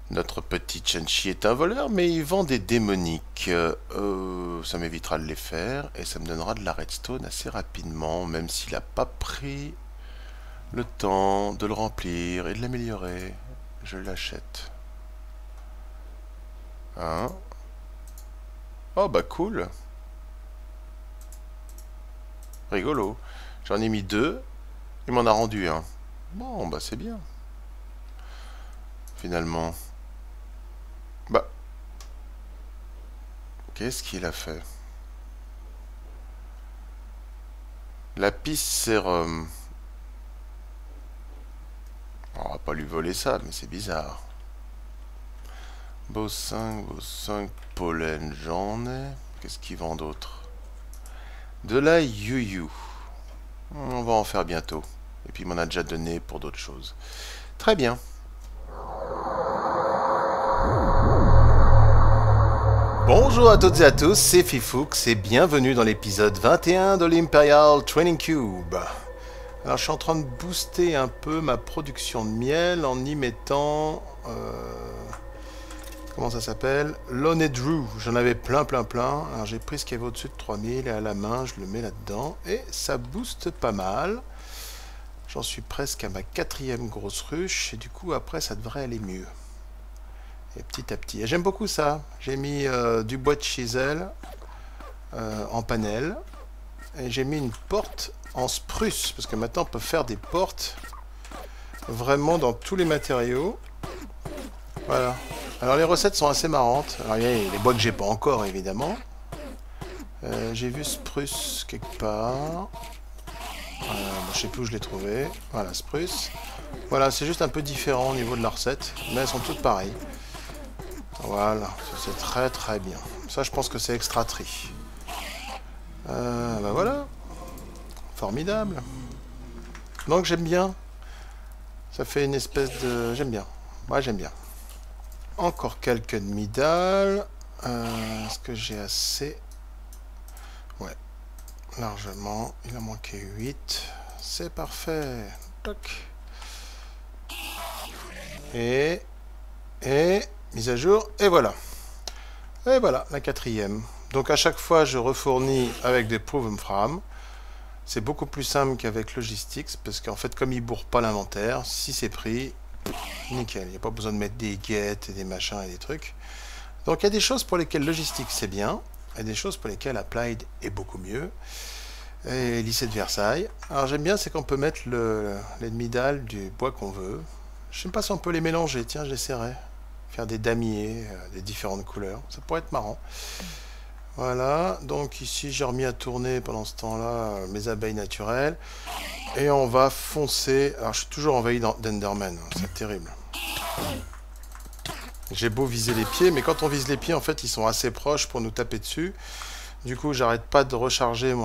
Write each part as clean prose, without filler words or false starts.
Notre petit Chenchi est un voleur, mais il vend des démoniques. Ça m'évitera de les faire et ça me donnera de la redstone assez rapidement, même s'il n'a pas pris le temps de le remplir et de l'améliorer. Je l'achète. Hein? Oh bah cool. Rigolo. J'en ai mis deux. Il m'en a rendu un. Bon, bah c'est bien. Finalement. Bah, qu'est-ce qu'il a fait? Lapis sérum. On va pas lui voler ça, mais c'est bizarre. Beau 5, pollen, j'en ai. Qu'est-ce qu'il vend d'autre? De la yuyu. On va en faire bientôt. Et puis il m'en a déjà donné pour d'autres choses. Très bien. Bonjour à toutes et à tous, c'est Fifoux et bienvenue dans l'épisode 21 de l'Imperial Training Cube. Alors je suis en train de booster un peu ma production de miel en y mettant... comment ça s'appelle? L'Honeydew. J'en avais plein. Alors j'ai pris ce qu'il y avait au-dessus de 3000 et à la main je le mets là-dedans. Et ça booste pas mal. J'en suis presque à ma 4e grosse ruche et du coup après ça devrait aller mieux. Et petit à petit. Et j'aime beaucoup ça. J'ai mis du bois de chisel en panel. Et j'ai mis une porte en spruce. Parce que maintenant on peut faire des portes vraiment dans tous les matériaux. Voilà. Alors les recettes sont assez marrantes. Alors il y a les bois que j'ai pas encore évidemment. J'ai vu spruce quelque part. Bon, je sais plus où je l'ai trouvé. Voilà, spruce. Voilà, c'est juste un peu différent au niveau de la recette. Mais elles sont toutes pareilles. Voilà, c'est très bien. Ça je pense que c'est extra tri. Bah voilà. Formidable. Donc j'aime bien. Ça fait une espèce de... J'aime bien. Ouais, j'aime bien. Encore quelques demi-dalles. Est-ce que j'ai assez? Ouais, largement. Il en manquait 8. C'est parfait. Toc. Et mise à jour. Et voilà. Et voilà, la 4e. Donc à chaque fois, je refournis avec des Proven From. C'est beaucoup plus simple qu'avec Logistics, parce qu'en fait, comme il ne bourre pas l'inventaire, si c'est pris, nickel. Il n'y a pas besoin de mettre des get et des machins et des trucs. Donc il y a des choses pour lesquelles Logistics c'est bien, et des choses pour lesquelles Applied est beaucoup mieux. Et lycée de Versailles. Alors j'aime bien, c'est qu'on peut mettre les demi-dalles du bois qu'on veut. Je ne sais pas si on peut les mélanger, tiens, j'essaierai. Faire des damiers, des différentes couleurs. Ça pourrait être marrant. Voilà, donc ici j'ai remis à tourner pendant ce temps-là mes abeilles naturelles. Et on va foncer. Alors je suis toujours envahi d'Enderman, c'est terrible. J'ai beau viser les pieds, mais quand on vise les pieds, en fait, ils sont assez proches pour nous taper dessus. Du coup, j'arrête pas de recharger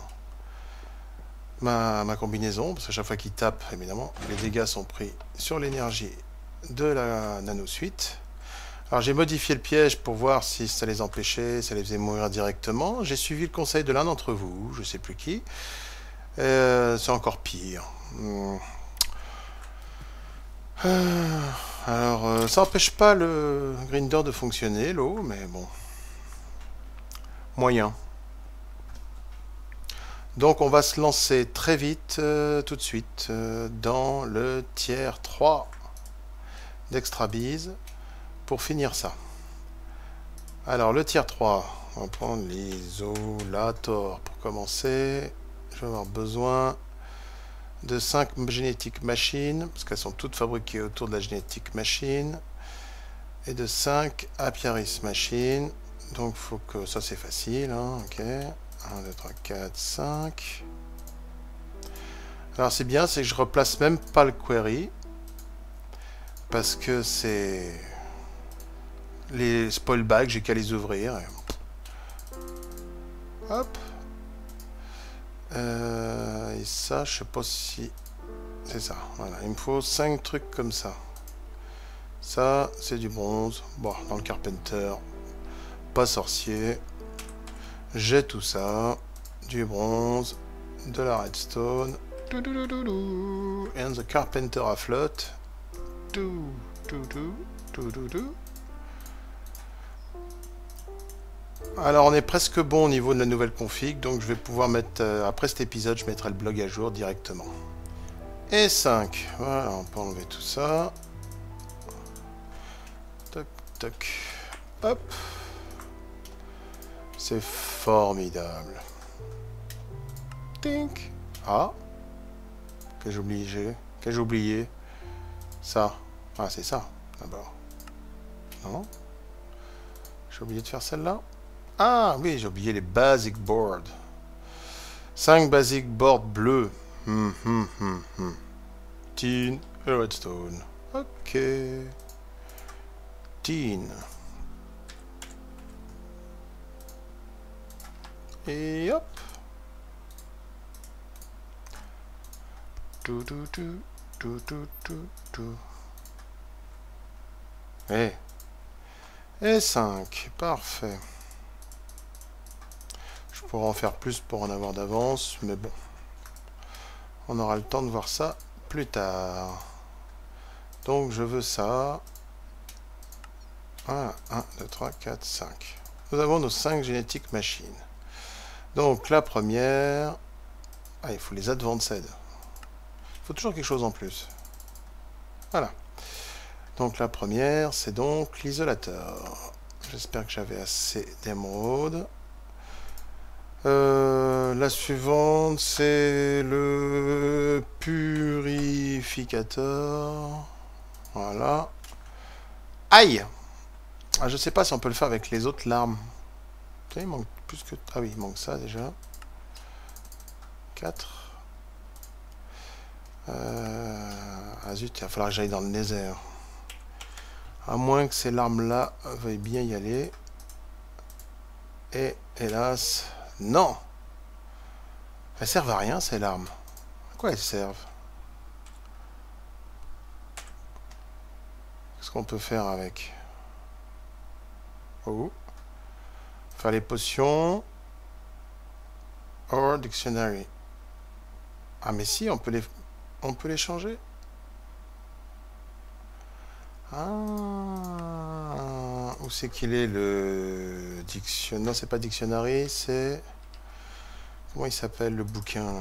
ma combinaison, parce qu'à chaque fois qu'il tape, évidemment, les dégâts sont pris sur l'énergie de la nanosuite. Alors j'ai modifié le piège pour voir si ça les empêchait, ça les faisait mourir directement. J'ai suivi le conseil de l'un d'entre vous, je sais plus qui. C'est encore pire. Alors, ça n'empêche pas le grinder de fonctionner, l'eau, mais bon. Moyen. Donc on va se lancer très vite, tout de suite, dans le tiers 3 d'Extrabiz pour finir ça. Alors le tiers 3, on va prendre l'isolator pour commencer. Je vais avoir besoin de 5 génétiques machines, parce qu'elles sont toutes fabriquées autour de la génétique machine, et de 5 apiaris machines. Donc faut que ça c'est facile, hein, ok. 1, 2, 3, 4, 5. Alors c'est bien, c'est que je replace même pas le query, parce que c'est les spoil bags, j'ai qu'à les ouvrir. Hop. Et ça, je sais pas si... C'est ça, voilà. Il me faut 5 trucs comme ça. Ça, c'est du bronze. Bon, dans le Carpenter, pas sorcier. J'ai tout ça. Du bronze, de la redstone. And the Carpenter à flotte. Alors on est presque bon au niveau de la nouvelle config, donc je vais pouvoir mettre, après cet épisode, je mettrai le blog à jour directement. Et 5, voilà, on peut enlever tout ça. Toc, toc, hop. C'est formidable. Tink. Ah. Qu'ai-je oublié? Ça. Ah, c'est ça, d'abord. Non? J'ai oublié de faire celle-là? Ah, oui, j'ai oublié les basic boards. 5 basic boards bleus. Tin et redstone. Ok. Tin. Et hop. Et 5. Parfait. Je pourrais en faire plus pour en avoir d'avance, mais bon. On aura le temps de voir ça plus tard. Donc je veux ça. Voilà. 1, 2, 3, 4, 5. Nous avons nos 5 génétiques machines. Donc la première... Ah, il faut les advanced. Il faut toujours quelque chose en plus. Voilà. Donc la première, c'est donc l'isolateur. J'espère que j'avais assez d'émeraude. La suivante, c'est le purificateur. Voilà. Aïe! Ah, je sais pas si on peut le faire avec les autres larmes. Il manque plus que... Ah oui, il manque ça déjà. 4. Ah zut, il va falloir que j'aille dans le nether. À moins que ces larmes-là veuillent bien y aller. Et hélas, non! Elles servent à rien, ces larmes. À quoi elles servent? Qu'est-ce qu'on peut faire avec? Oh. Faire les potions. Or dictionary. Ah mais si, on peut les changer. Ah, où c'est qu'il est le dictionnaire? Non, c'est pas dictionary, c'est... Comment il s'appelle le bouquin?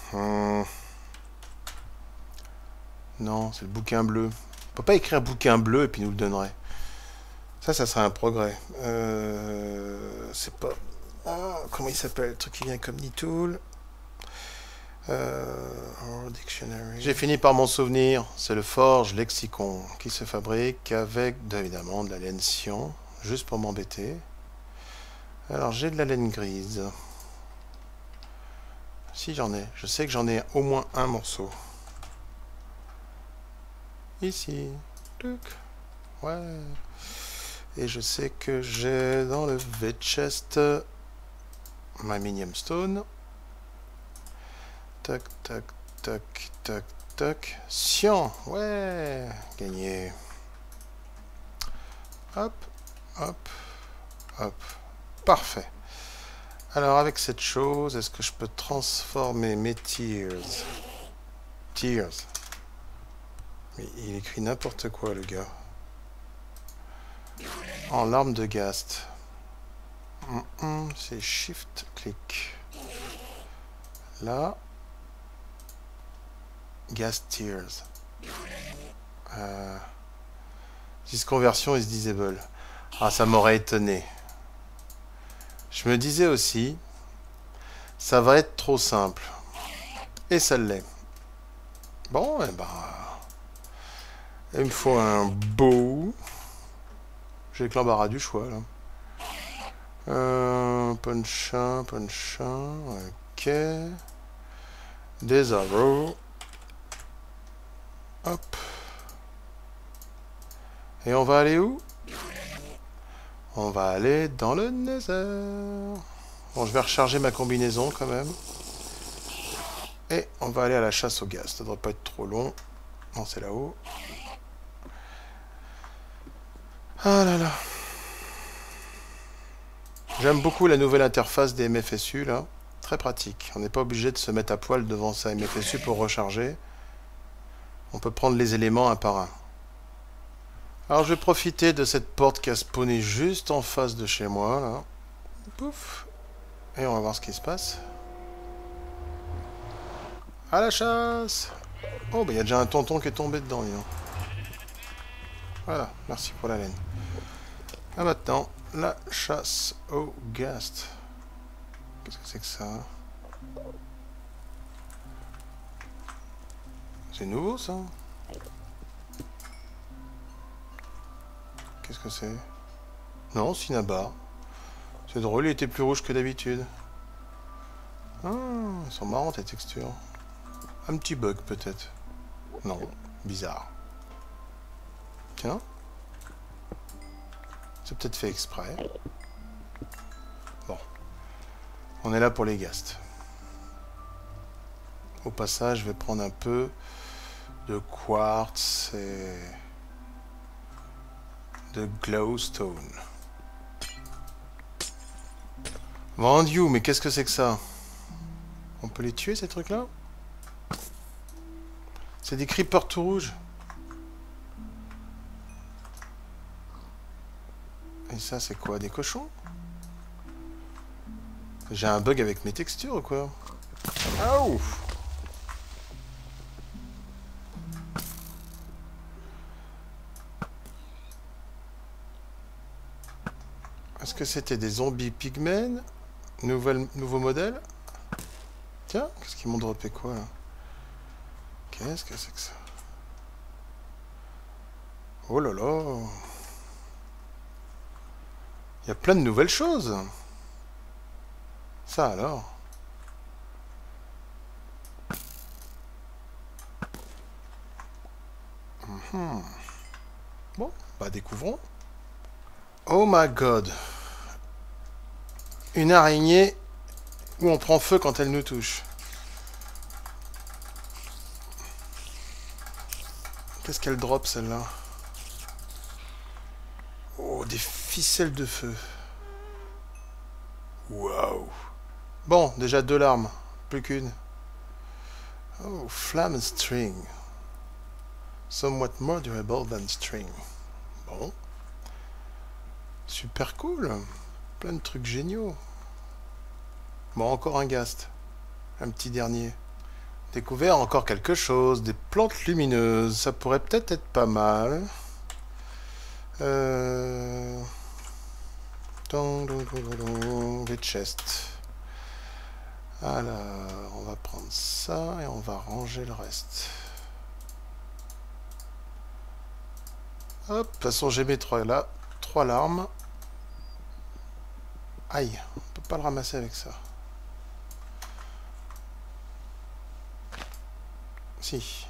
Non, c'est le bouquin bleu. On peut pas écrire bouquin bleu et puis nous le donnerait. Ça serait un progrès. C'est pas... Ah, comment il s'appelle? Le truc qui vient comme Nitool. Dictionary. J'ai fini par m'en souvenir. C'est le Forge Lexicon qui se fabrique avec, évidemment, de la laine Sion. Juste pour m'embêter. Alors, j'ai de la laine grise. Si j'en ai. Je sais que j'en ai au moins un morceau. Ici. Tuc. Ouais. Et je sais que j'ai dans le V-chest ma minium stone. Tac, tac, tac, tac, tac. Sion. Ouais. Gagné. Hop, hop, hop. Parfait. Alors, avec cette chose, est-ce que je peux transformer mes tears? Tears. Mais il écrit n'importe quoi, le gars. En larmes de Ghast. C'est Shift, clic. Là. Ghast Tears. This conversion is disable. Ah, ça m'aurait étonné. Je me disais aussi, ça va être trop simple. Et ça l'est. Bon, eh ben... Il me faut un bow. J'ai que l'embarras du choix, là. Ponchin, ponchin, ok. Des arrows. Hop. Et on va aller où? On va aller dans le nether. Bon, je vais recharger ma combinaison quand même. Et on va aller à la chasse au gaz. Ça devrait pas être trop long. Non, c'est là-haut. Ah là là. J'aime beaucoup la nouvelle interface des MFSU là. Très pratique. On n'est pas obligé de se mettre à poil devant sa MFSU pour recharger. On peut prendre les éléments un par un. Alors je vais profiter de cette porte qui a spawné juste en face de chez moi, là. Pouf. Et on va voir ce qui se passe. À la chasse! Oh, bah il y a déjà un tonton qui est tombé dedans, dis donc. Voilà, merci pour la laine. Ah, maintenant, la chasse au ghast. Qu'est-ce que c'est que ça? C'est nouveau, ça? Qu'est-ce que c'est? Non, Cinnabar. C'est drôle, il était plus rouge que d'habitude. Ah, ils sont marrants, tes textures. Un petit bug, peut-être. Non, bizarre. Tiens. C'est peut-être fait exprès. Bon. On est là pour les ghasts. Au passage, je vais prendre un peu de quartz et de glowstone. Vendu, mais qu'est-ce que c'est que ça? On peut les tuer, ces trucs-là? C'est des creepers tout rouges. Et ça, c'est quoi? Des cochons? J'ai un bug avec mes textures ou quoi? Ah ouf! Est-ce que c'était des zombies pygmènes? Nouveau modèle? Tiens, qu'est-ce qu'ils m'ont droppé quoi là? Qu'est-ce que c'est que ça? Oh là là! Il y a plein de nouvelles choses! Ça alors? Bon, bah découvrons. Oh my god! Une araignée où on prend feu quand elle nous touche. Qu'est-ce qu'elle drop celle-là? Oh, des ficelles de feu. Waouh! Bon, déjà 2 larmes. Plus qu'une. Oh, flame string. Somewhat more durable than string. Bon. Super cool. Plein de trucs géniaux. Bon, encore un ghast. Un petit dernier. Découvert encore quelque chose. Des plantes lumineuses. Ça pourrait peut-être être pas mal. Les chests. Alors, on va prendre ça et on va ranger le reste. Hop, de toute façon j'ai mes 3 là. 3 larmes. Aïe, on peut pas le ramasser avec ça. Si.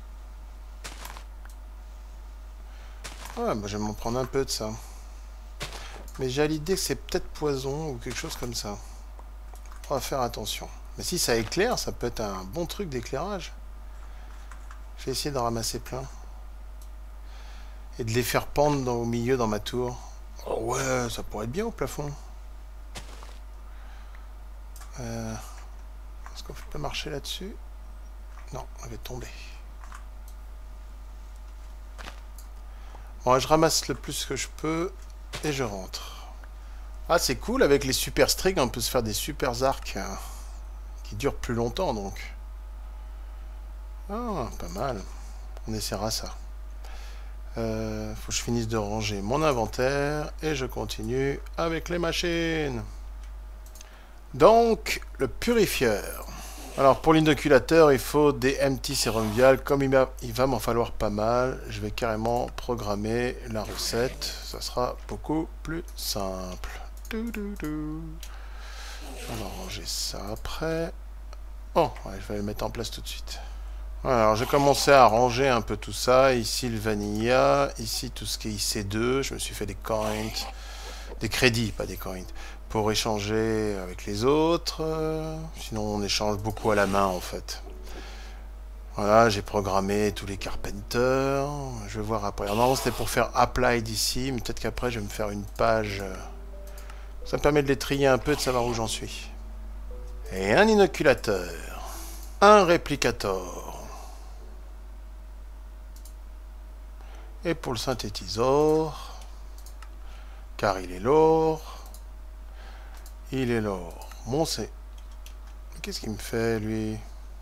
Ouais, bah, je vais m'en prendre un peu de ça. Mais j'ai l'idée que c'est peut-être poison ou quelque chose comme ça. On va faire attention. Mais si ça éclaire, ça peut être un bon truc d'éclairage. Je vais essayer de ramasser plein. Et de les faire pendre au milieu dans ma tour. Oh ouais, ça pourrait être bien au plafond. Est-ce qu'on peut marcher là-dessus? Non, elle va tomber. Bon, je ramasse le plus que je peux et je rentre. Ah, c'est cool, avec les super strings, on peut se faire des super arcs qui durent plus longtemps, donc. Ah, pas mal. On essaiera ça. Faut que je finisse de ranger mon inventaire et je continue avec les machines. Donc, le purifieur. Alors, pour l'inoculateur, il faut des empty sérum vial. Comme il va m'en falloir pas mal, je vais carrément programmer la recette. Ça sera beaucoup plus simple. On va ranger ça après. Oh, ouais, je vais le mettre en place tout de suite. Voilà, alors j'ai commencé à ranger un peu tout ça. Ici le vanilla, ici tout ce qui est IC2. Je me suis fait des coins, des crédits, pas des coins, pour échanger avec les autres. Sinon on échange beaucoup à la main en fait. Voilà, j'ai programmé tous les carpenters. Je vais voir après. Non, c'était pour faire applied ici, mais peut-être qu'après je vais me faire une page. Ça me permet de les trier un peu et de savoir où j'en suis. Et un inoculateur. Un réplicator. Et pour le synthétiseur, car il est l'or. Il est l'or. Bon, c'est... Qu'est-ce qu'il me fait, lui?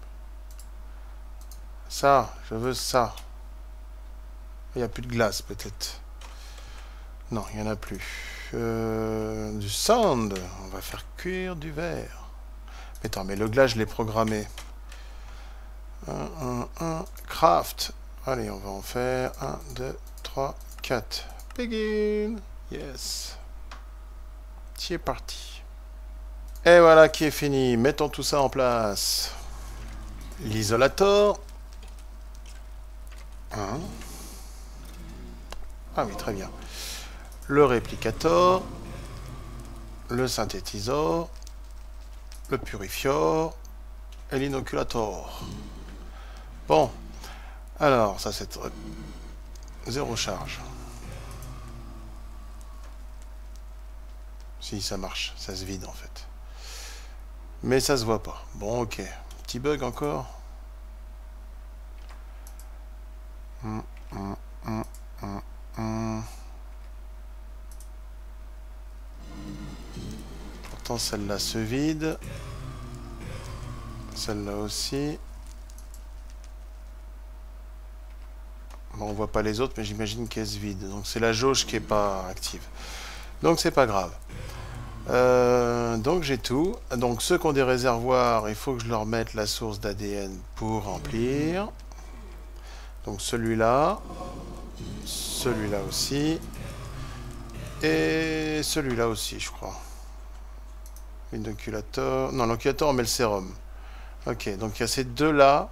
Ça, je veux ça. Il n'y a plus de glace, peut-être. Non, il n'y en a plus. Du sand. On va faire cuire du verre. Mais attends, mais le glace, je l'ai programmé. Craft. Allez, on va en faire 1, 2, 3, 4. Begin. Yes. C'est parti. Et voilà qui est fini. Mettons tout ça en place. L'isolator. Hein? Ah oui, très bien. Le réplicator. Le synthétiseur. Le purifieur. Et l'inoculator. Bon. Alors, ça c'est... Zéro charge. Si, ça marche. Ça se vide en fait. Mais ça se voit pas. Bon, ok. Petit bug encore. Pourtant, celle-là se vide. Celle-là aussi. Bon, on voit pas les autres, mais j'imagine qu'elle se vide. Donc c'est la jauge qui est pas active. Donc c'est pas grave. Donc j'ai tout. Donc ceux qui ont des réservoirs, il faut que je leur mette la source d'ADN pour remplir. Donc celui-là. Celui-là aussi. Et celui-là aussi, je crois. L'inoculator. Non, l'inoculator, on met le sérum. Ok, donc il y a ces deux-là.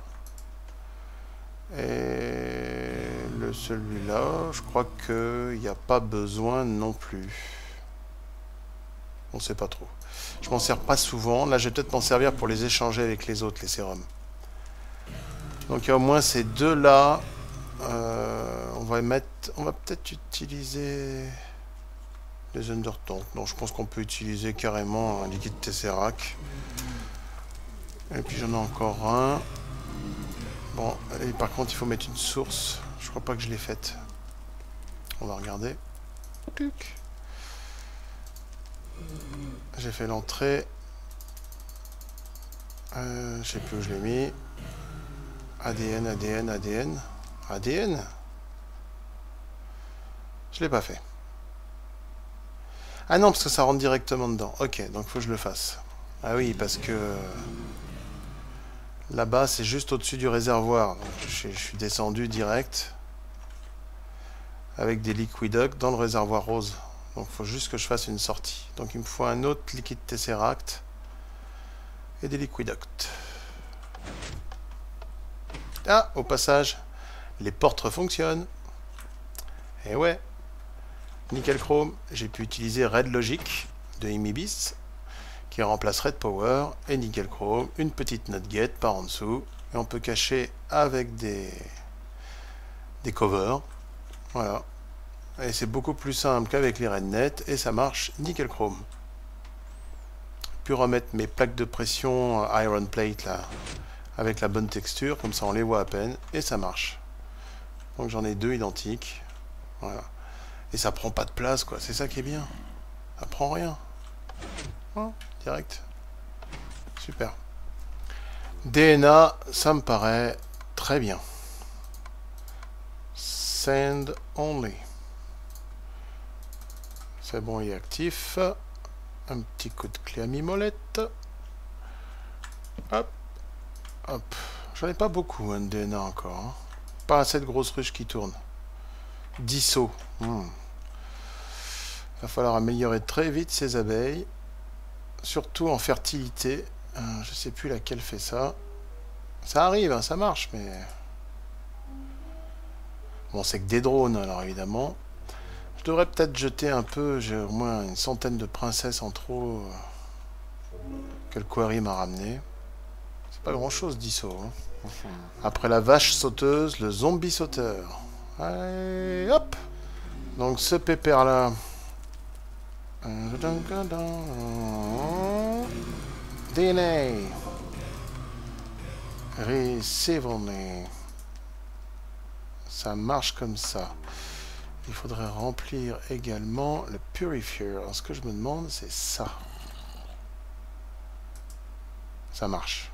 Et celui-là, je crois qu'il n'y a pas besoin non plus. On ne sait pas trop. Je m'en sers pas souvent. Là, je vais peut-être m'en servir pour les échanger avec les autres, les sérums. Donc il y a au moins ces deux-là. On va peut-être utiliser les undertones. Non, je pense qu'on peut utiliser carrément un liquide Tesseract. Et puis j'en ai encore un. Bon, et par contre, il faut mettre une source. Je crois pas que je l'ai faite. On va regarder. J'ai fait l'entrée. Je sais plus où je l'ai mis. ADN, ADN, ADN. ADN? Je l'ai pas fait. Ah non, parce que ça rentre directement dedans. Ok, donc faut que je le fasse. Ah oui, parce que... Là-bas, c'est juste au-dessus du réservoir. Donc, je suis descendu direct avec des liquiducts dans le réservoir rose. Donc il faut juste que je fasse une sortie. Donc il me faut un autre liquide Tesseract et des liquiducts. Ah, au passage, les portes fonctionnent. Et ouais, nickel chrome, j'ai pu utiliser Red Logic de Imibis qui remplace Red Power et nickel chrome, une petite nugget par en dessous. Et on peut cacher avec des covers. Voilà. Et c'est beaucoup plus simple qu'avec les RedNet et ça marche nickel chrome. Puis remettre mes plaques de pression Iron Plate là avec la bonne texture, comme ça on les voit à peine et ça marche. Donc j'en ai deux identiques. Voilà. Et ça prend pas de place quoi, c'est ça qui est bien. Ça prend rien. Hein, direct. Super. DNA, ça me paraît très bien. Send only. C'est bon, il est actif. Un petit coup de clé à mi-molette. Hop. Hop. J'en ai pas beaucoup, hein, de DNA encore. Hein. Pas assez de grosses ruches qui tournent. 10 sauts. Va falloir améliorer très vite ces abeilles. Surtout en fertilité. Je sais plus laquelle fait ça. Ça arrive, hein, ça marche, mais... Bon, c'est que des drones, alors évidemment. Je devrais peut-être jeter un peu, j'ai au moins une centaine de princesses en trop que le Quarry m'a ramené. C'est pas grand chose d'ISO. Hein. Après la vache sauteuse, le zombie sauteur. Allez, hop. Donc ce pépère là. DNA. Receive only. Ça marche comme ça. Il faudrait remplir également le purifier. Alors ce que je me demande, c'est ça. Ça marche.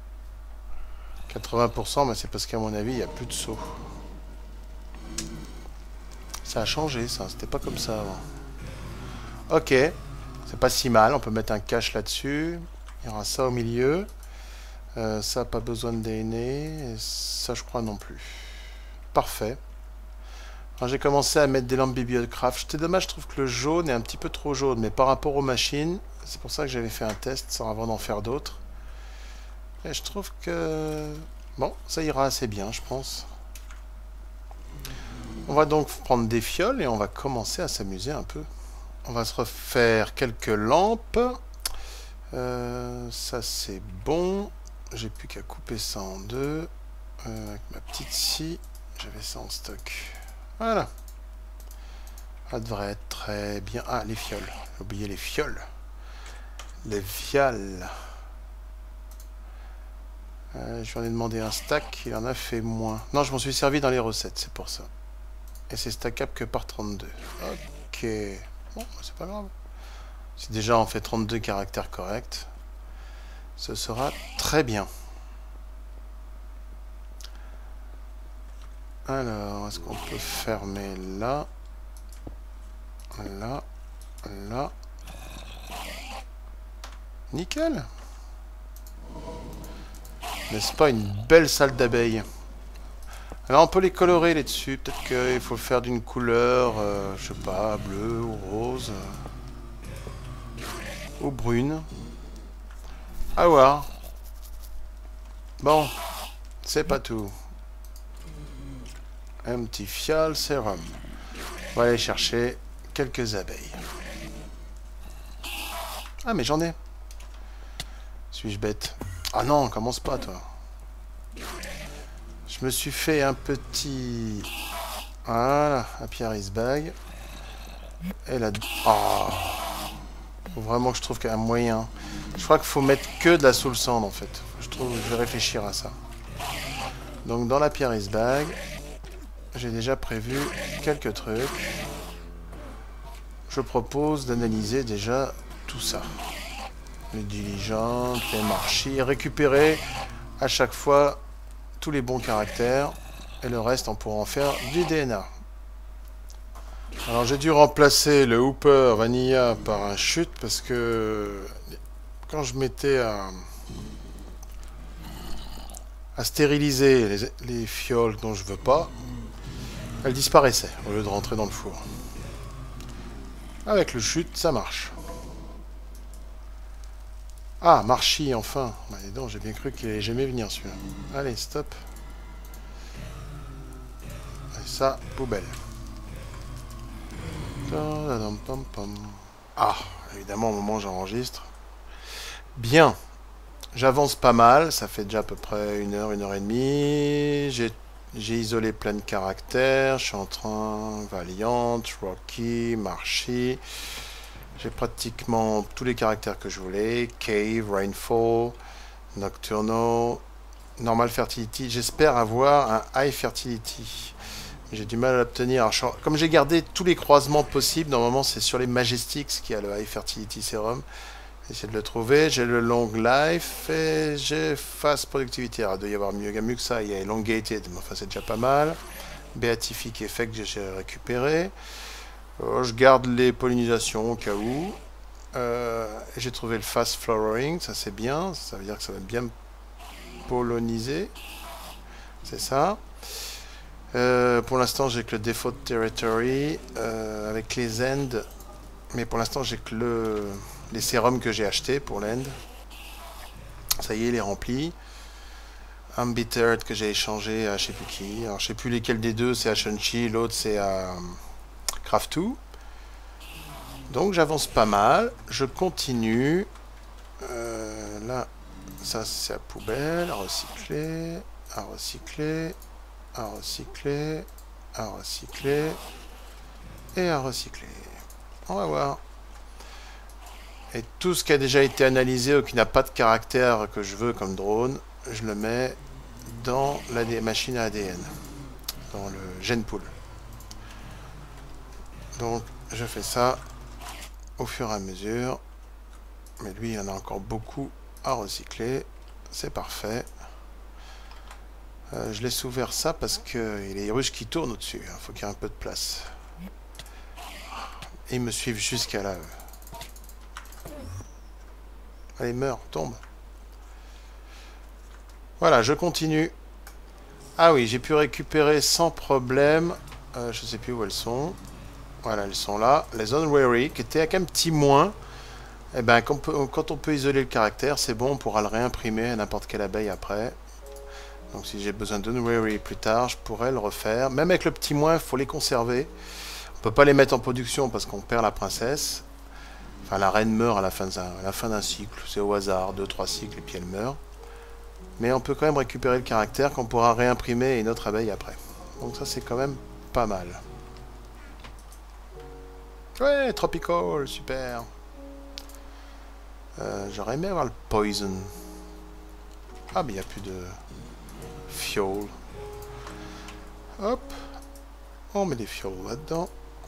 80%, mais c'est parce qu'à mon avis, il n'y a plus de seau. Ça a changé, ça. C'était pas comme ça avant. Ok. C'est pas si mal. On peut mettre un cache là-dessus. Il y aura ça au milieu. Ça, pas besoin de DNA. Et ça, je crois non plus. Parfait. J'ai commencé à mettre des lampes Bibliocraft. C'était dommage, je trouve que le jaune est un petit peu trop jaune. Mais par rapport aux machines, c'est pour ça que j'avais fait un test sans avant d'en faire d'autres. Et je trouve que... Bon, ça ira assez bien, je pense. On va donc prendre des fioles et on va commencer à s'amuser un peu. On va se refaire quelques lampes. Ça, c'est bon. J'ai plus qu'à couper ça en deux. Avec ma petite scie, j'avais ça en stock. Voilà. Ça devrait être très bien. Ah, les fioles. J'ai oublié les fioles. Les fioles. Je lui en ai demandé un stack. Il en a fait moins. Non, je m'en suis servi dans les recettes, c'est pour ça. Et c'est stackable que par 32. Ok. Bon, c'est pas grave. Si déjà on fait 32 caractères corrects, ce sera très bien. Alors, est-ce qu'on peut fermer là, là, là? Nickel. N'est-ce pas une belle salle d'abeilles? Alors on peut les colorer les dessus. Peut-être qu'il faut le faire d'une couleur, je sais pas, bleu ou rose. Ou brune. À voir. Bon, c'est pas tout. Un petit fiole sérum. On va aller chercher quelques abeilles. Ah mais j'en ai. Suis-je bête? Ah non, commence pas toi. Je me suis fait un petit... Voilà, un Pierre's Bag. Et là... Oh. Faut vraiment que je trouve qu'il y a un moyen. Je crois qu'il faut mettre que de la soul sand en fait. Je vais réfléchir à ça. Donc dans la Pierre's Bag, j'ai déjà prévu quelques trucs. Je propose d'analyser déjà tout ça. Les diligentes, les marchés, récupérer à chaque fois tous les bons caractères et le reste on pourra en faire du DNA. Alors j'ai dû remplacer le Hooper Vanilla par un chute parce que quand je mettais à stériliser les fioles dont je veux pas, elles disparaissaient au lieu de rentrer dans le four. Avec le chute ça marche. Ah, Marchi, enfin. Bah, dis donc, j'ai bien cru qu'il allait jamais venir, celui-là. Allez, stop. Et ça, poubelle. Ah, évidemment, au moment où j'enregistre. Bien. J'avance pas mal. Ça fait déjà à peu près 1 heure et demie. J'ai isolé plein de caractères. Je suis en train... Valiant, Rocky, Marchi... J'ai pratiquement tous les caractères que je voulais. Cave, Rainfall, Nocturnal, Normal Fertility. J'espère avoir un High Fertility. J'ai du mal à l'obtenir. Comme j'ai gardé tous les croisements possibles, normalement c'est sur les Majestics qu'il y a le High Fertility Serum. J'essaie de le trouver. J'ai le Long Life et j'ai Fast Productivity. Alors, il doit y avoir mieux que ça. Il y a Elongated, mais enfin c'est déjà pas mal. Beatific Effect que j'ai récupéré. Je garde les pollinisations au cas où. J'ai trouvé le Fast Flowering, ça c'est bien. Ça veut dire que ça va bien polliniser. C'est ça. Pour l'instant, j'ai que le Default Territory avec les ends. Mais pour l'instant, j'ai que les sérums que j'ai achetés pour l'end. Ça y est, il est rempli. Embittered que j'ai échangé à je sais plus qui. Alors, je sais plus lesquels des deux, c'est à Shunchi, l'autre c'est à Craft 2. Donc j'avance pas mal, je continue. Là, ça c'est à poubelle, à recycler, à recycler, à recycler, à recycler et à recycler. On va voir. Et tout ce qui a déjà été analysé ou qui n'a pas de caractère que je veux comme drone, je le mets dans la machine à ADN. dans le Genpool. Donc je fais ça au fur et à mesure. Mais lui, il y en a encore beaucoup à recycler. C'est parfait. Je laisse ouvert ça parce qu'il y a les ruches qui tournent au-dessus. Il faut qu'il y ait un peu de place. Et ils me suivent jusqu'à là. Allez, meurs, tombe. Voilà, je continue. Ah oui, j'ai pu récupérer sans problème. Je sais plus où elles sont. Voilà, elles sont là. Les Unwary, qui étaient avec un petit moins. Eh ben, quand on peut isoler le caractère, c'est bon, on pourra le réimprimer à n'importe quelle abeille après. Donc si j'ai besoin d'Unwary plus tard, je pourrais le refaire. Même avec le petit moins, il faut les conserver. On peut pas les mettre en production parce qu'on perd la princesse. Enfin, la reine meurt à la fin d'un cycle. C'est au hasard, 2-3 cycles et puis elle meurt. Mais on peut quand même récupérer le caractère qu'on pourra réimprimer une autre abeille après. Donc ça, c'est quand même pas mal. Ouais, Tropical, super. J'aurais aimé avoir le Poison. Ah, mais il n'y a plus de fuel. Hop. On met des fuels là-dedans.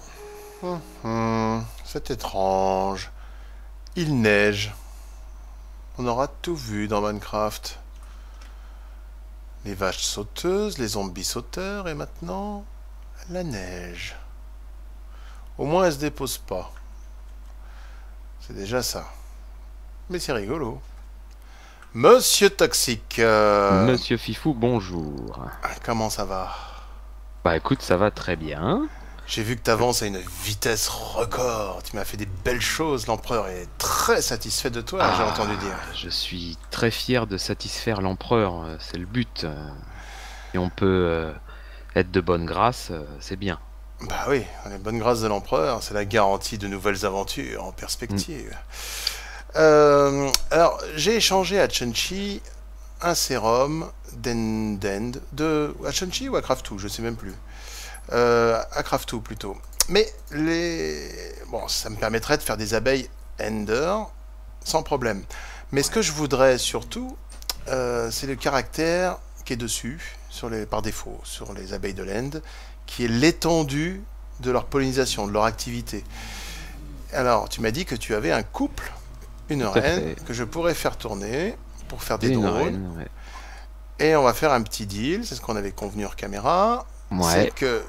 C'est étrange. Il neige. On aura tout vu dans Minecraft. Les vaches sauteuses, les zombies sauteurs, et maintenant, la neige. Au moins, elle se dépose pas. C'est déjà ça. Mais c'est rigolo. Monsieur Toxique. Monsieur Fifou, bonjour. Comment ça va? Bah écoute, ça va très bien. J'ai vu que tu avances à une vitesse record. Tu m'as fait des belles choses. L'empereur est très satisfait de toi, j'ai entendu dire. Je suis très fier de satisfaire l'empereur, c'est le but. Et on peut être de bonne grâce, c'est bien. Bah oui, les bonnes grâces de l'empereur, c'est la garantie de nouvelles aventures en perspective. Alors, j'ai échangé à Chunchi un sérum d'Endend à Chunchi ou à Craftou, je sais même plus. À Craftou plutôt. Mais bon, ça me permettrait de faire des abeilles Ender sans problème. Mais ce que je voudrais surtout, c'est le caractère qui est dessus, par défaut, sur les abeilles de l'End, qui est l'étendue de leur pollinisation, de leur activité. Alors, tu m'as dit que tu avais un couple, une reine, que je pourrais faire tourner pour faire des drones. Ouais. Et on va faire un petit deal, c'est ce qu'on avait convenu hors caméra. Ouais. C'est que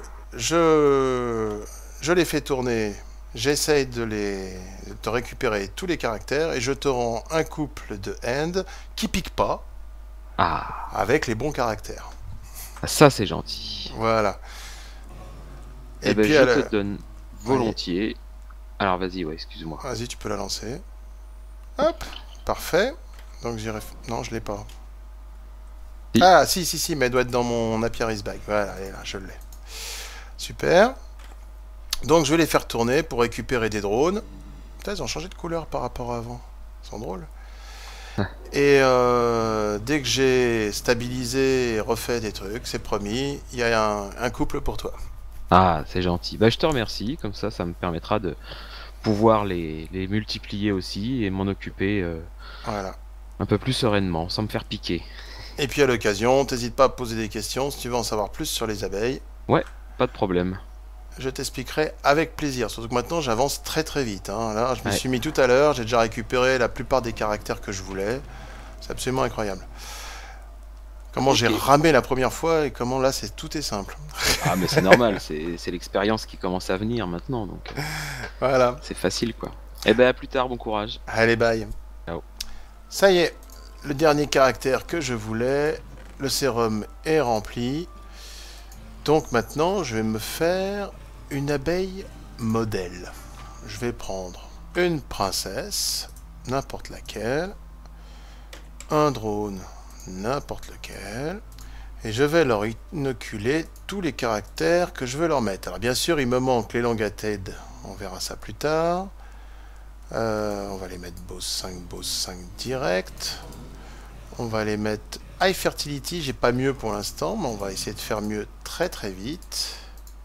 je les fais tourner, j'essaye de récupérer tous les caractères et je te rends un couple de end qui pique pas avec les bons caractères. Ça c'est gentil. Voilà. Et puis je te donne volontiers. Oui. Alors vas-y, ouais, excuse-moi. Vas-y, tu peux la lancer. Hop, parfait. Donc j'irai. Non, je l'ai pas. Si. Ah, si, mais elle doit être dans mon Apiaris bag. Voilà, elle est là, je l'ai. Super. Donc je vais les faire tourner pour récupérer des drones. Putain, ils ont changé de couleur par rapport à avant. Ils sont drôles. Et dès que j'ai stabilisé et refait des trucs, c'est promis, il y a un couple pour toi. Ah, c'est gentil. Bah, je te remercie. Comme ça me permettra de pouvoir les multiplier aussi et m'en occuper voilà. Un peu plus sereinement, sans me faire piquer. Et puis à l'occasion, t'hésites pas à poser des questions si tu veux en savoir plus sur les abeilles. Ouais, pas de problème. Je t'expliquerai avec plaisir, surtout que maintenant j'avance très très vite. Hein. Là, je me suis mis tout à l'heure, j'ai déjà récupéré la plupart des caractères que je voulais. C'est absolument incroyable. Comment j'ai ramé la première fois et comment là tout est simple. Ah mais c'est normal, c'est l'expérience qui commence à venir maintenant, donc voilà. C'est facile quoi. Et ben à plus tard, bon courage. Allez, bye. Ciao. Ça y est, le dernier caractère que je voulais, le sérum est rempli. Donc maintenant, je vais me faire une abeille modèle. Je vais prendre une princesse, n'importe laquelle, un drone, n'importe lequel, et je vais leur inoculer tous les caractères que je veux leur mettre. Alors bien sûr, il me manque l'Elongated, on verra ça plus tard. On va les mettre Boss 5 direct. On va les mettre High Fertility, j'ai pas mieux pour l'instant, mais on va essayer de faire mieux très très vite.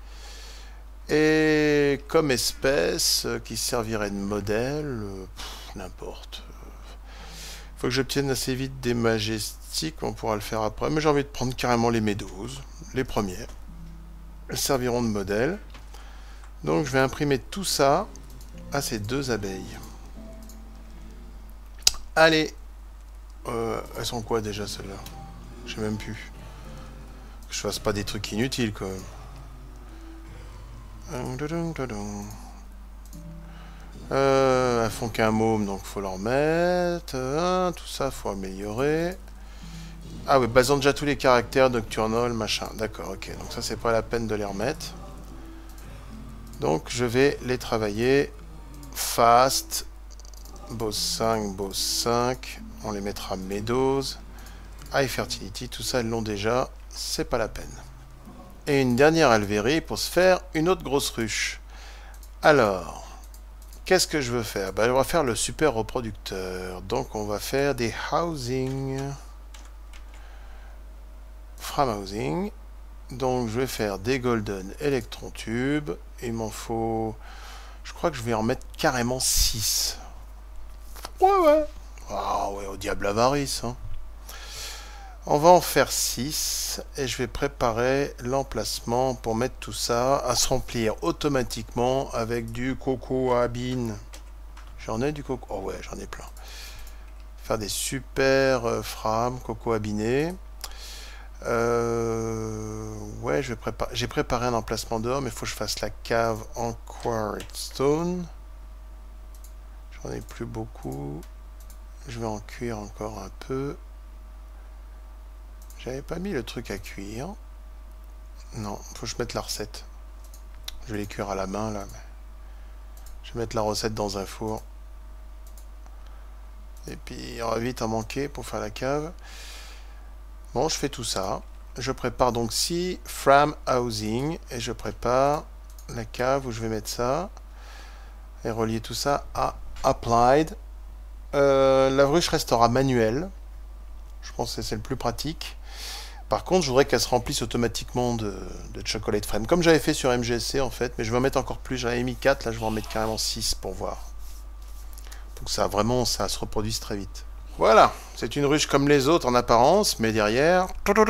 Et comme espèce qui servirait de modèle, n'importe. Faut que j'obtienne assez vite des majestiques, on pourra le faire après. Mais j'ai envie de prendre carrément les Meadows, les premiers. elles serviront de modèle. Donc je vais imprimer tout ça à ces 2 abeilles. Allez, elles sont quoi déjà celles-là? Je sais même plus. Que je fasse pas des trucs inutiles quand même. Elles font qu'un môme, donc faut leur mettre. Tout ça, faut améliorer. Ah oui, basant déjà tous les caractères nocturnal, machin. D'accord, ok. Donc ça, c'est pas la peine de les remettre. Donc je vais les travailler. Fast. Boss 5, Boss 5. On les mettra Meadows. High Fertility, tout ça, elles l'ont déjà. C'est pas la peine. Et une dernière alvérie pour se faire une autre grosse ruche. Alors, qu'est-ce que je veux faire? On va faire le super reproducteur. Donc on va faire des housing. From housing. Donc je vais faire des golden electron tubes. Il m'en faut... Je crois que je vais en mettre carrément 6. Ouais. Ah ouais, au diable avarice. Hein. On va en faire 6. Et je vais préparer l'emplacement pour mettre tout ça à se remplir automatiquement avec du coco à abine. J'en ai du coco. Oh ouais, j'en ai plein. Faire des super frames coco abiné. Ouais, j'ai préparé un emplacement dehors, mais il faut que je fasse la cave en quartz stone. J'en ai plus beaucoup. Je vais en cuire encore un peu. J'avais pas mis le truc à cuire. Non, faut que je mette la recette. Je vais les cuire à la main là. Mais... Je vais mettre la recette dans un four. Et puis il va vite en manquer pour faire la cave. Bon, je fais tout ça. Je prépare donc 6 from housing. Et je prépare la cave où je vais mettre ça. Et relier tout ça à applied. La ruche restera manuelle. Je pense que c'est le plus pratique. Par contre, je voudrais qu'elle se remplisse automatiquement de chocolate frame. Comme j'avais fait sur MGSC en fait. Mais je vais en mettre encore plus. J'avais mis 4. Là, je vais en mettre carrément 6 pour voir. Donc ça, vraiment, ça se reproduise très vite. Voilà, c'est une ruche comme les autres en apparence, mais derrière,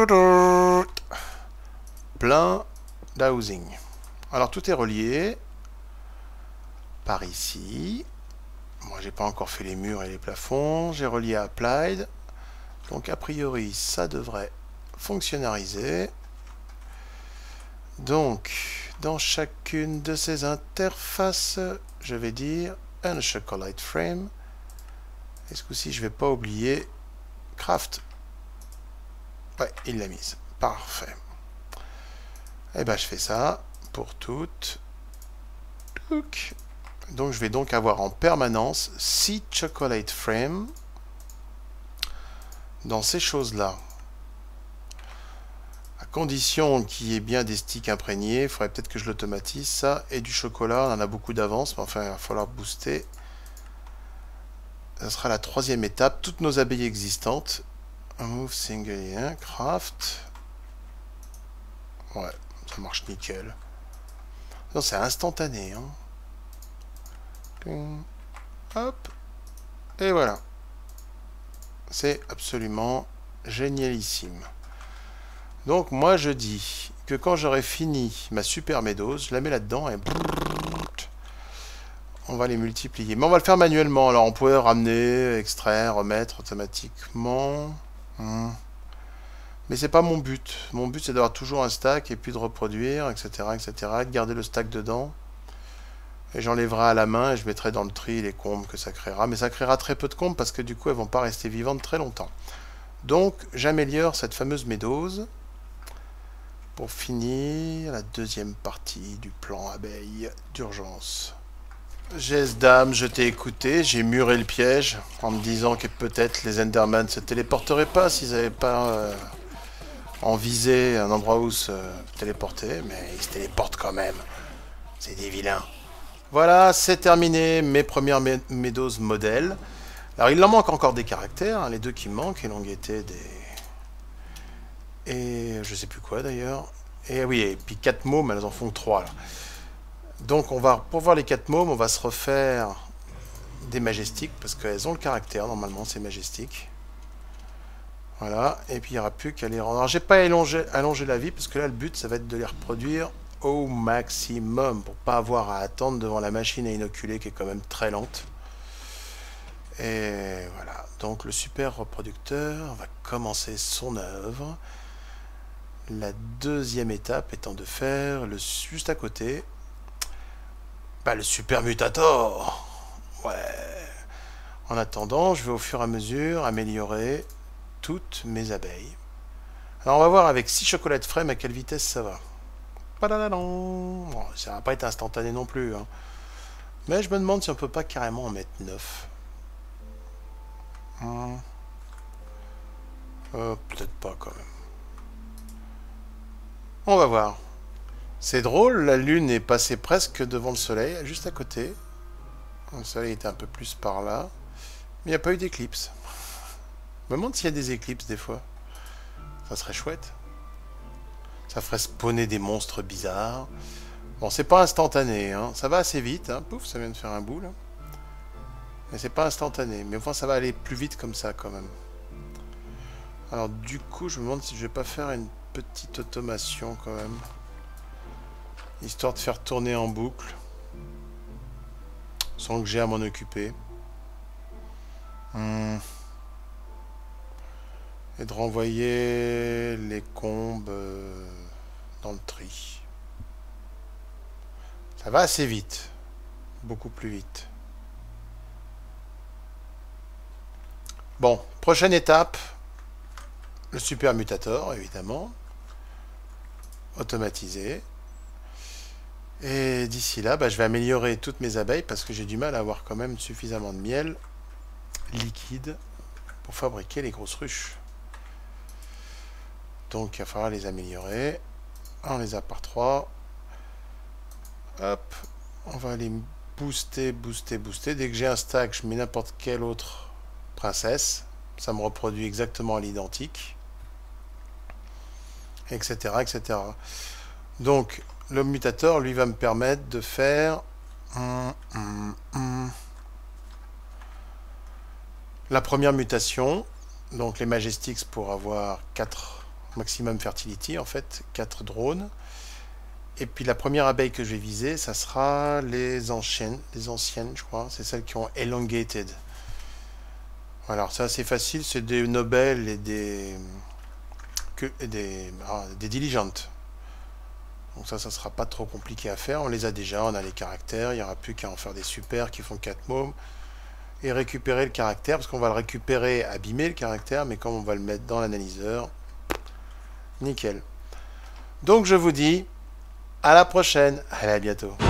plein d'housing. Alors tout est relié par ici. Moi, j'ai pas encore fait les murs et les plafonds. J'ai relié à Applied. Donc a priori, ça devrait fonctionnariser. Donc, dans chacune de ces interfaces, je vais dire un chocolate frame. Et ce coup-ci, je vais pas oublier craft. Ouais, il l'a mise. Parfait. Et ben, je fais ça pour toutes. Donc, je vais donc avoir en permanence 6 chocolate frames dans ces choses-là. À condition qu'il y ait bien des sticks imprégnés, il faudrait peut-être que je l'automatise. Ça et du chocolat, on en a beaucoup d'avance, mais enfin, il va falloir booster. Ça sera la 3e étape. Toutes nos abeilles existantes. Move single craft. Ouais, ça marche nickel. Non, c'est instantané. Hein. Hop. Et voilà. C'est absolument génialissime. Donc moi je dis que quand j'aurai fini ma super Meadows, je la mets là-dedans et... On va les multiplier. Mais on va le faire manuellement. Alors on pourrait ramener, extraire, remettre automatiquement. Mais c'est pas mon but. Mon but c'est d'avoir toujours un stack et puis de reproduire, etc. etc. et de garder le stack dedans. Et j'enlèverai à la main et je mettrai dans le tri les combes que ça créera. Mais ça créera très peu de combes parce que du coup elles vont pas rester vivantes très longtemps. Donc j'améliore cette fameuse Meadows pour finir la 2e partie du plan abeille d'urgence. Dame, je t'ai écouté, j'ai muré le piège en me disant que peut-être les Enderman se téléporteraient pas s'ils n'avaient pas en visé un endroit où se téléporter, mais ils se téléportent quand même. C'est des vilains. Voilà, c'est terminé mes premières Meadows modèles. Alors il en manque encore des caractères, hein, les 2 qui me manquent, élongueté et je sais plus quoi d'ailleurs. Et oui, et puis 4 mômes, elles en font 3 là. Donc on va, pour voir les 4 mômes, on va se refaire des majestiques, parce qu'elles ont le caractère, normalement c'est majestique. Voilà, et puis il n'y aura plus qu'à les rendre. Alors j'ai pas allongé la vie, parce que là le but ça va être de les reproduire au maximum pour pas avoir à attendre devant la machine à inoculer qui est quand même très lente. Et voilà, donc le super reproducteur va commencer son œuvre. La deuxième étape étant de faire juste à côté le super mutator. Ouais. En attendant, je vais au fur et à mesure améliorer toutes mes abeilles. Alors on va voir avec 6 chocolats de frame à quelle vitesse ça va. Bon, ça va pas être instantané non plus. Hein. Mais je me demande si on peut pas carrément en mettre 9. Peut-être pas quand même. On va voir. C'est drôle, la lune est passée presque devant le soleil, juste à côté. Le soleil était un peu plus par là. Mais il n'y a pas eu d'éclipse. Je me demande s'il y a des éclipses des fois. Ça serait chouette. Ça ferait spawner des monstres bizarres. Bon, c'est pas instantané, hein. Ça va assez vite, hein. Pouf, ça vient de faire un bout, là. Mais c'est pas instantané. Mais enfin, ça va aller plus vite comme ça, quand même. Alors, du coup, je me demande si je vais pas faire une petite automation, quand même. Histoire de faire tourner en boucle. Sans que j'ai à m'en occuper. Et de renvoyer les combes dans le tri. Ça va assez vite. Beaucoup plus vite. Bon, prochaine étape. Le super mutator, évidemment. Automatisé. Et d'ici là, je vais améliorer toutes mes abeilles parce que j'ai du mal à avoir quand même suffisamment de miel liquide pour fabriquer les grosses ruches. Donc il va falloir les améliorer. On les a par 3. Hop, on va les booster. Dès que j'ai un stack, je mets n'importe quelle autre princesse. Ça me reproduit exactement à l'identique. Etc. Donc le mutateur, lui, va me permettre de faire la première mutation. Donc les Majestics pour avoir 4 maximum fertility, en fait, 4 drones. Et puis la première abeille que je vais viser, ça sera les anciennes, je crois. C'est celles qui ont elongated. Voilà, c'est assez facile, c'est des Nobel et des diligentes. Donc ça sera pas trop compliqué à faire. On les a déjà, on a les caractères. Il n'y aura plus qu'à en faire des super qui font 4 mômes. Et récupérer le caractère, parce qu'on va le récupérer, abîmer le caractère, mais comme on va le mettre dans l'analyseur, nickel. Donc je vous dis à la prochaine. Allez, à bientôt.